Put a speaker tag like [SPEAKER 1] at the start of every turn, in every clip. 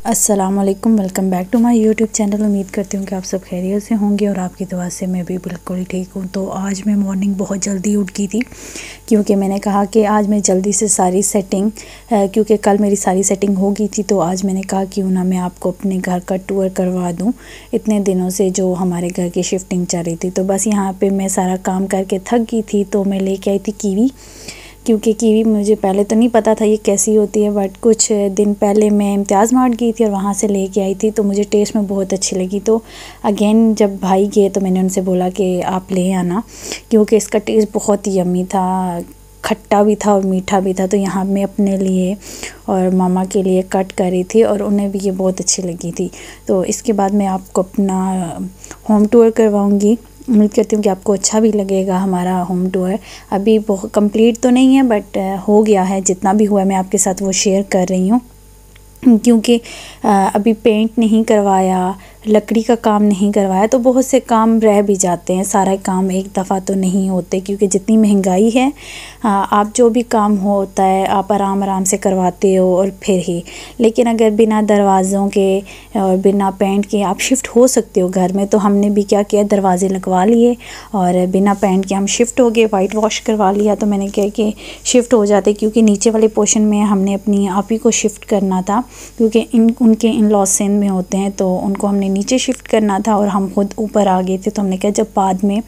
[SPEAKER 1] अस्सलामुअलैकुम, welcome back to my YouTube channel. उम्मीद करती हूँ कि आप सब खैरियत से होंगे और आपकी दुआ से मैं भी बिल्कुल ठीक हूँ। तो आज मैं मॉर्निंग बहुत जल्दी उठ गई थी क्योंकि मैंने कहा कि आज मैं जल्दी से सारी सेटिंग क्योंकि कल मेरी सारी सेटिंग हो गई थी, तो आज मैंने कहा क्यों ना मैं आपको अपने घर का टूर करवा दूँ। इतने दिनों से जो हमारे घर की शिफ्टिंग चल रही थी, तो बस यहाँ पर मैं सारा काम करके थक गई थी, तो मैं लेके आई थी कीवी। क्योंकि कीवी मुझे पहले तो नहीं पता था ये कैसी होती है, बट कुछ दिन पहले मैं इम्तियाज़ मार्ट गई थी और वहाँ से लेके आई थी, तो मुझे टेस्ट में बहुत अच्छी लगी। तो अगेन जब भाई गए तो मैंने उनसे बोला कि आप ले आना, क्योंकि इसका टेस्ट बहुत ही यम्मी था, खट्टा भी था और मीठा भी था। तो यहाँ मैं अपने लिए और मामा के लिए कट करी थी और उन्हें भी ये बहुत अच्छी लगी थी। तो इसके बाद मैं आपको अपना होम टूर करवाऊँगी। उम्मीद करती हूँ कि आपको अच्छा भी लगेगा हमारा होम टूर। अभी बहुत कंप्लीट तो नहीं है, बट हो गया है, जितना भी हुआ है मैं आपके साथ वो शेयर कर रही हूँ। क्योंकि अभी पेंट नहीं करवाया, लकड़ी का काम नहीं करवाया, तो बहुत से काम रह भी जाते हैं। सारा काम एक दफ़ा तो नहीं होते, क्योंकि जितनी महंगाई है आप जो भी काम होता है आप आराम आराम से करवाते हो और फिर ही। लेकिन अगर बिना दरवाज़ों के और बिना पेंट के आप शिफ्ट हो सकते हो घर में, तो हमने भी क्या किया, दरवाज़े लगवा लिए और बिना पेंट के हम शिफ्ट हो गए, वाइट वॉश करवा लिया। तो मैंने कहा कि शिफ्ट हो जाते, क्योंकि नीचे वाले पोर्शन में हमने अपनी आप ही को शिफ्ट करना था, क्योंकि उनके इन लॉज सेंध में होते हैं, तो उनको हमने नीचे शिफ्ट करना था और हम खुद ऊपर आ गए थे। तो हमने कहा जब बाद में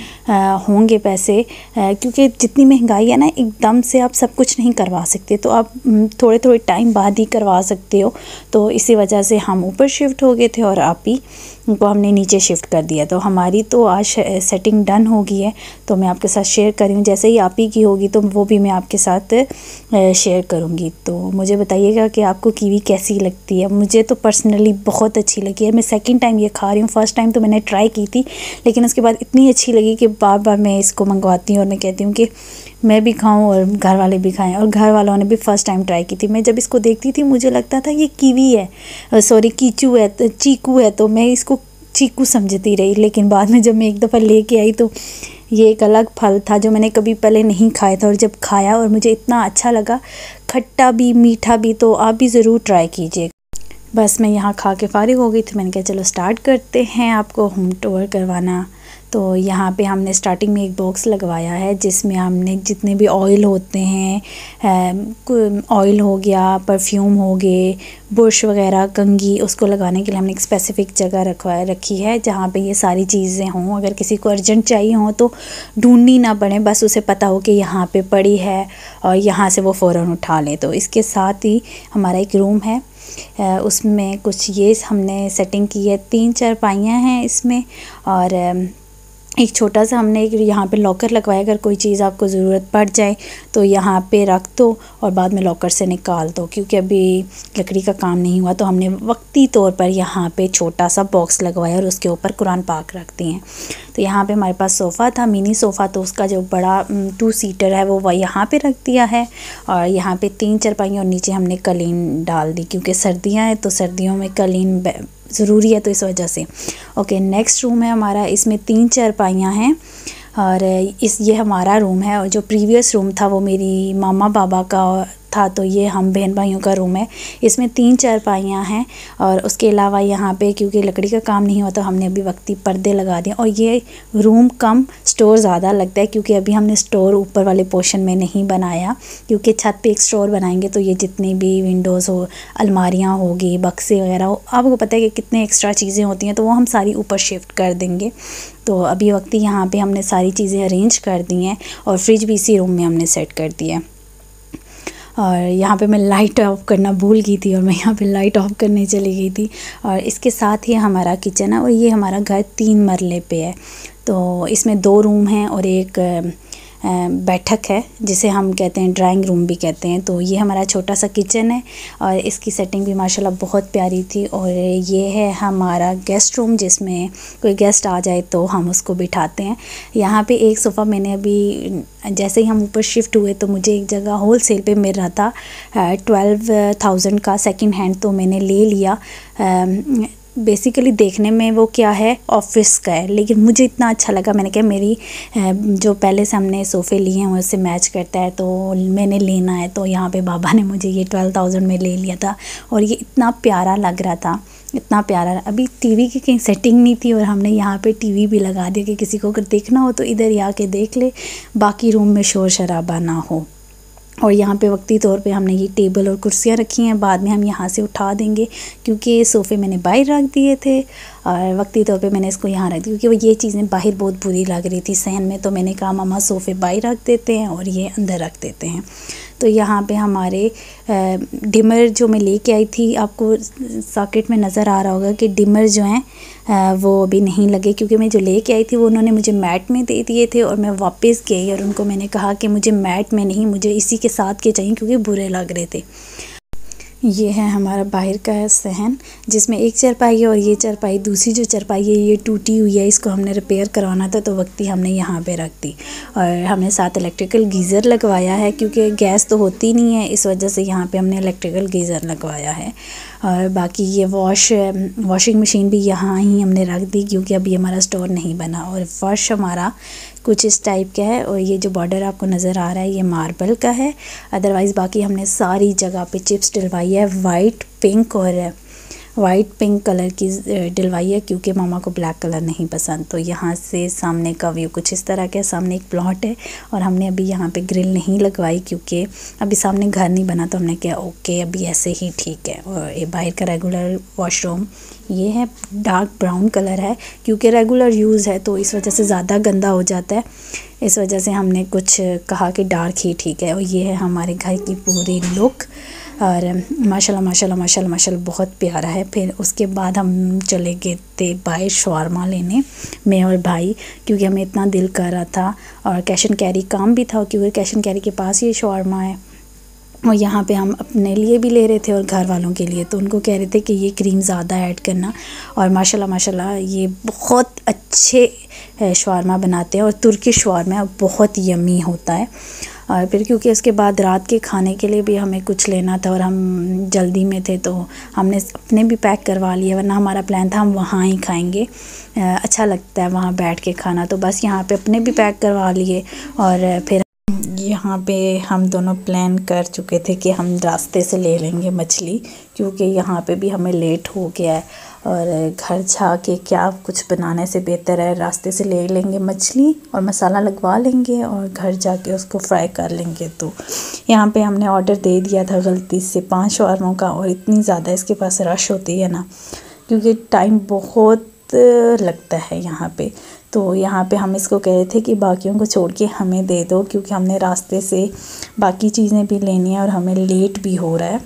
[SPEAKER 1] होंगे पैसे, क्योंकि जितनी महंगाई है ना, एकदम से आप सब कुछ नहीं करवा सकते, तो आप थोड़े थोड़े टाइम बाद ही करवा सकते हो। तो इसी वजह से हम ऊपर शिफ्ट हो गए थे और आप ही को हमने नीचे शिफ्ट कर दिया। तो हमारी तो आज सेटिंग डन हो गई है, तो मैं आपके साथ शेयर कर रही हूँ। जैसे ही आप ही की होगी तो वो भी मैं आपके साथ शेयर करूँगी। तो मुझे बताइएगा कि आपको कीवी कैसी लगती है। मुझे तो पर्सनली बहुत अच्छी लगी है। मैं सेकंड टाइम ये खा रही हूँ। फ़र्स्ट टाइम तो मैंने ट्राई की थी, लेकिन उसके बाद इतनी अच्छी लगी कि बार बार मैं इसको मंगवाती हूँ और मैं कहती हूँ कि मैं भी खाऊं और घर वाले भी खाएं। और घर वालों ने भी फ़र्स्ट टाइम ट्राई की थी। मैं जब इसको देखती थी मुझे लगता था ये कीवी है, सॉरी कीचू है, चीकू है, तो मैं इसको चीकू समझती रही। लेकिन बाद में जब मैं एक दफ़ा लेके आई तो ये एक अलग फल था जो मैंने कभी पहले नहीं खाया था, और जब खाया और मुझे इतना अच्छा लगा, खट्टा भी मीठा भी। तो आप भी ज़रूर ट्राई कीजिए। बस मैं यहाँ खा के फारिग हो गई थी, मैंने कहा चलो स्टार्ट करते हैं आपको होम टूर करवाना। तो यहाँ पे हमने स्टार्टिंग में एक बॉक्स लगवाया है जिसमें हमने जितने भी ऑयल होते हैं, ऑयल हो गया, परफ्यूम हो गए, बुश वगैरह, कंघी, उसको लगाने के लिए हमने एक स्पेसिफ़िक जगह रखी है जहाँ पे ये सारी चीज़ें हों। अगर किसी को अर्जेंट चाहिए हो तो ढूंढनी ना पड़े, बस उसे पता हो कि यहाँ पे पड़ी है और यहाँ से वो फ़ौरन उठा लें। तो इसके साथ ही हमारा एक रूम है, उसमें कुछ ये हमने सेटिंग की है। 3 चारपाइयाँ हैं इसमें, और एक छोटा सा हमने एक यहाँ पे लॉकर लगवाया। अगर कोई चीज़ आपको ज़रूरत पड़ जाए तो यहाँ पे रख दो और बाद में लॉकर से निकाल दो, क्योंकि अभी लकड़ी का काम नहीं हुआ, तो हमने वक्ती तौर पर यहाँ पे छोटा सा बॉक्स लगवाया और उसके ऊपर कुरान पाक रख दिए हैं। तो यहाँ पे हमारे पास सोफ़ा था, मिनी सोफ़ा, तो उसका जो बड़ा 2 सीटर है वो यहाँ पे रख दिया है। और यहाँ पे 3 चारपाइयाँ और नीचे हमने कालीन डाल दी, क्योंकि सर्दियाँ हैं तो सर्दियों में कालीन ज़रूरी है, तो इस वजह से। ओके, नेक्स्ट रूम है हमारा, इसमें 3 चारपाइयाँ हैं और ये हमारा रूम है। और जो प्रीवियस रूम था वो मेरी मामा बाबा का था, तो ये हम बहन भाइयों का रूम है। इसमें 3 चारपाइयाँ हैं और उसके अलावा यहाँ पे क्योंकि लकड़ी का काम नहीं हुआ तो हमने अभी वक्ती पर्दे लगा दिए। और ये रूम कम स्टोर ज़्यादा लगता है, क्योंकि अभी हमने स्टोर ऊपर वाले पोर्शन में नहीं बनाया, क्योंकि छत पे एक स्टोर बनाएंगे तो ये जितनी भी विंडोज़ हो, अलमारियाँ होगी, बक्से वगैरह हो, आपको पता है कि कितने एक्स्ट्रा चीज़ें होती हैं, तो वो हम सारी ऊपर शिफ्ट कर देंगे। तो अभी वक्ती यहाँ पे हमने सारी चीज़ें अरेंज कर दी हैं और फ्रिज भी इसी रूम में हमने सेट कर दिया है। और यहाँ पे मैं लाइट ऑफ करना भूल गई थी और मैं यहाँ पे लाइट ऑफ करने चली गई थी। और इसके साथ ही हमारा किचन है और ये हमारा घर 3 मरले पे है। तो इसमें 2 रूम हैं और एक बैठक है जिसे हम कहते हैं ड्राइंग रूम भी कहते हैं। तो ये हमारा छोटा सा किचन है और इसकी सेटिंग भी माशाल्लाह बहुत प्यारी थी। और ये है हमारा गेस्ट रूम, जिसमें कोई गेस्ट आ जाए तो हम उसको बिठाते हैं। यहाँ पे एक सोफ़ा मैंने अभी जैसे ही हम ऊपर शिफ्ट हुए तो मुझे एक जगह होल सेल पे मिल रहा था 12,000 का सेकंड हैंड, तो मैंने ले लिया। बेसिकली देखने में वो क्या है, ऑफिस का है, लेकिन मुझे इतना अच्छा लगा। मैंने कहा मेरी जो पहले से हमने सोफ़े लिए हैं उससे मैच करता है, तो मैंने लेना है। तो यहाँ पे बाबा ने मुझे ये 12,000 में ले लिया था और ये इतना प्यारा लग रहा था, इतना प्यारा। अभी टीवी की कहीं सेटिंग नहीं थी और हमने यहाँ पे टीवी भी लगा दिया कि किसी को अगर देखना हो तो इधर ही आके देख ले, बाकी रूम में शोर शराबा ना हो। और यहाँ पे वक्ती तौर पे हमने ये टेबल और कुर्सियाँ रखी हैं, बाद में हम यहाँ से उठा देंगे क्योंकि सोफ़े मैंने बाहर रख दिए थे और वक्ती तौर पे मैंने इसको यहाँ रख दिया क्योंकि वो ये चीज़ें बाहर बहुत बुरी लग रही थी सहन में। तो मैंने कहा मम्मा सोफ़े बाहर रख देते हैं और ये अंदर रख देते हैं। तो यहाँ पे हमारे डिमर जो मैं लेके आई थी, आपको सॉकेट में नज़र आ रहा होगा कि डिमर जो हैं वो अभी नहीं लगे क्योंकि मैं जो लेके आई थी वो उन्होंने मुझे मैट में दे दिए थे और मैं वापस गई और उनको मैंने कहा कि मुझे मैट में नहीं, मुझे इसी के साथ के चाहिए क्योंकि बुरे लग रहे थे। ये है हमारा बाहर का सहन जिसमें एक चारपाई है और ये चारपाई, दूसरी जो चारपाई है ये टूटी हुई है, इसको हमने रिपेयर करवाना था तो वक्ती हमने यहाँ पे रख दी। और हमने साथ इलेक्ट्रिकल गीज़र लगवाया है क्योंकि गैस तो होती नहीं है, इस वजह से यहाँ पे हमने इलेक्ट्रिकल गीज़र लगवाया है। और बाकी ये वॉशिंग मशीन भी यहाँ ही हमने रख दी क्योंकि अभी हमारा स्टोर नहीं बना। और फर्श हमारा कुछ इस टाइप का है और ये जो बॉर्डर आपको नज़र आ रहा है ये मार्बल का है। अदरवाइज़ बाकी हमने सारी जगह पे चिप्स डलवाई है, वाइट पिंक कलर की डलवाई है क्योंकि मामा को ब्लैक कलर नहीं पसंद। तो यहाँ से सामने का व्यू कुछ इस तरह का है, सामने एक प्लॉट है और हमने अभी यहाँ पे ग्रिल नहीं लगवाई क्योंकि अभी सामने घर नहीं बना, तो हमने कहा ओके अभी ऐसे ही ठीक है। और ये बाहर का रेगुलर वॉशरूम ये है, डार्क ब्राउन कलर है क्योंकि रेगुलर यूज़ है तो इस वजह से ज़्यादा गंदा हो जाता है, इस वजह से हमने कुछ कहा कि डार्क ही ठीक है। और ये है हमारे घर की पूरी लुक और माशाल्लाह बहुत प्यारा है। फिर उसके बाद हम चले गए थे बाहर शवारमा लेने, मैं और भाई, क्योंकि हमें इतना दिल कर रहा था और कैश एंड कैरी काम भी था क्योंकि कैश एंड कैरी के पास ये शवारमा है। और यहाँ पे हम अपने लिए भी ले रहे थे और घर वालों के लिए, तो उनको कह रहे थे कि ये क्रीम ज़्यादा ऐड करना। और माशाल्लाह ये बहुत अच्छे शवारमा बनाते हैं और तुर्किश शवारमा बहुत यम्मी होता है। और फिर क्योंकि उसके बाद रात के खाने के लिए भी हमें कुछ लेना था और हम जल्दी में थे तो हमने अपने भी पैक करवा लिया, वरना हमारा प्लान था हम वहाँ ही खाएंगे, अच्छा लगता है वहाँ बैठ के खाना। तो बस यहाँ पे अपने भी पैक करवा लिए और फिर यहाँ पे हम दोनों प्लान कर चुके थे कि हम रास्ते से ले लेंगे मछली क्योंकि यहाँ पे भी हमें लेट हो गया है और घर जाके क्या कुछ बनाने से बेहतर है रास्ते से ले लेंगे मछली और मसाला लगवा लेंगे और घर जाके उसको फ्राई कर लेंगे। तो यहाँ पे हमने ऑर्डर दे दिया था गलती से 5 शवारमों का और इतनी ज़्यादा इसके पास रश होती है ना क्योंकि टाइम बहुत लगता है यहाँ पे। तो यहाँ पे हम इसको कह रहे थे कि बाकियों को छोड़ के हमें दे दो क्योंकि हमने रास्ते से बाकी चीज़ें भी लेनी है और हमें लेट भी हो रहा है।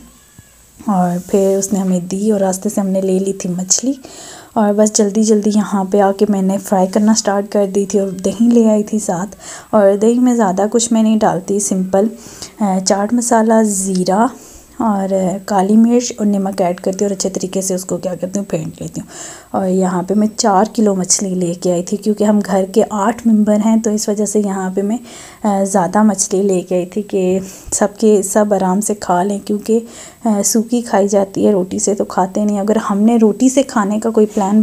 [SPEAKER 1] और फिर उसने हमें दी और रास्ते से हमने ले ली थी मछली और बस जल्दी यहाँ पे आके मैंने फ्राई करना स्टार्ट कर दी थी और दही ले आई थी साथ। और दही में ज़्यादा कुछ मैं नहीं डालती, सिंपल चाट मसाला, ज़ीरा और काली मिर्च और नमक ऐड करती हूँ और अच्छे तरीके से उसको क्या करती हूँ फेंट लेती हूँ। और यहाँ पे मैं 4 किलो मछली लेके आई थी क्योंकि हम घर के 8 मेंबर हैं, तो इस वजह से यहाँ पे मैं ज़्यादा मछली लेके आई थी कि सब आराम से खा लें क्योंकि सूखी खाई जाती है, रोटी से तो खाते नहीं। अगर हमने रोटी से खाने का कोई प्लान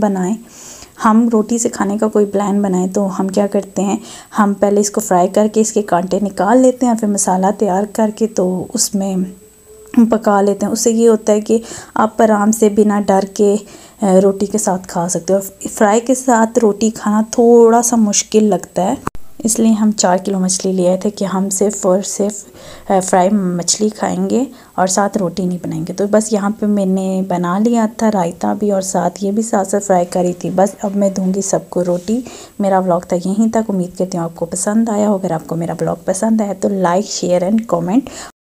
[SPEAKER 1] बनाए तो हम क्या करते हैं, हम पहले इसको फ्राई करके इसके कांटे निकाल लेते हैं और फिर मसाला तैयार करके तो उसमें पका लेते हैं। उससे ये होता है कि आप आराम से बिना डर के रोटी के साथ खा सकते हो। फ्राई के साथ रोटी खाना थोड़ा सा मुश्किल लगता है, इसलिए हम 4 किलो मछली ले आए थे कि हम सिर्फ फ्राई मछली खाएंगे और साथ रोटी नहीं बनाएंगे। तो बस यहाँ पे मैंने बना लिया था रायता भी और साथ ये भी साथ फ्राई करी थी। बस अब मैं दूंगी सबको रोटी। मेरा व्लॉग था यहीं तक, उम्मीद करती हूँ आपको पसंद आया हो। अगर आपको मेरा व्लॉग पसंद आया तो लाइक, शेयर एंड कमेंट